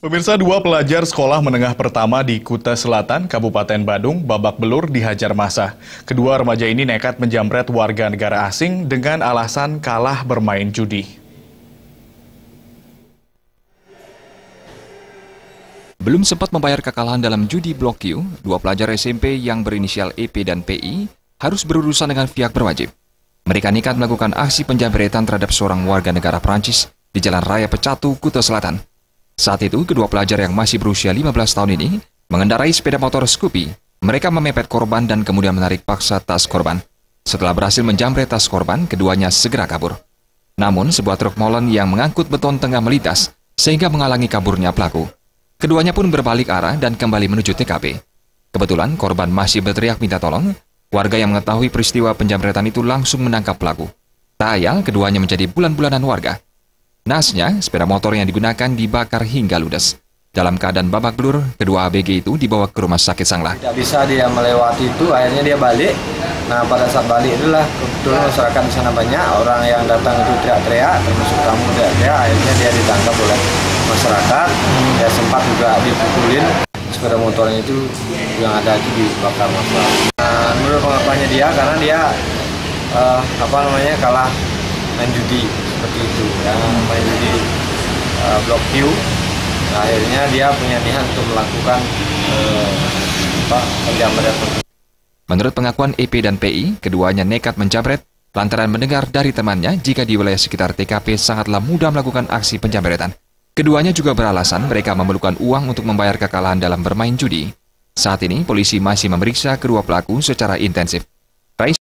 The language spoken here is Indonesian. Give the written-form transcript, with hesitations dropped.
Pemirsa, dua pelajar sekolah menengah pertama di Kuta Selatan, Kabupaten Badung, babak belur dihajar massa. Kedua remaja ini nekat menjamret warga negara asing dengan alasan kalah bermain judi. Belum sempat membayar kekalahan dalam judi Blok Q, dua pelajar SMP yang berinisial EP dan PI harus berurusan dengan pihak berwajib. Mereka nekat melakukan aksi penjamretan terhadap seorang warga negara Prancis di Jalan Raya Pecatu, Kuta Selatan. Saat itu, kedua pelajar yang masih berusia 15 tahun ini mengendarai sepeda motor Scoopy. Mereka memepet korban dan kemudian menarik paksa tas korban. Setelah berhasil menjamret tas korban, keduanya segera kabur. Namun, sebuah truk molen yang mengangkut beton tengah melintas sehingga menghalangi kaburnya pelaku. Keduanya pun berbalik arah dan kembali menuju TKP. Kebetulan korban masih berteriak minta tolong. Warga yang mengetahui peristiwa penjamretan itu langsung menangkap pelaku. Tak ayal, keduanya menjadi bulan-bulanan warga. Naasnya, sepeda motor yang digunakan dibakar hingga ludes. Dalam keadaan babak belur, kedua ABG itu dibawa ke rumah sakit Sanglah. Tidak bisa dia melewati itu, akhirnya dia balik. Nah, pada saat balik itulah kebetulan masyarakat di sana banyak, orang yang datang itu teriak-teriak, termasuk tamu teriak-teriak, akhirnya dia ditangkap oleh masyarakat. Dia sempat juga dipukulin, sepeda motornya itu yang ada itu dibakar masalah. Nah, menurut pengakuannya dia, karena dia kalah main judi seperti itu, ya, main judi Blok Q. Nah, akhirnya dia punya niat untuk melakukan penjamretan. Menurut pengakuan EP dan PI, keduanya nekat menjamret lantaran mendengar dari temannya jika di wilayah sekitar TKP sangatlah mudah melakukan aksi penjamretan. Keduanya juga beralasan mereka memerlukan uang untuk membayar kekalahan dalam bermain judi. Saat ini, polisi masih memeriksa kedua pelaku secara intensif.